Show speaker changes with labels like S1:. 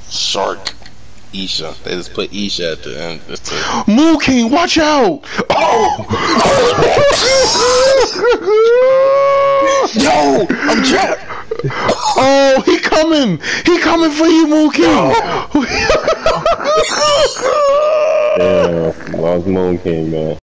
S1: Shark. Isha. They just put Isha at the end.
S2: Moonking, watch out! Oh!
S1: Yo! I'm trapped!
S2: Oh, he coming! He coming for you, Moonking!
S3: Yeah, lost Moonking, man.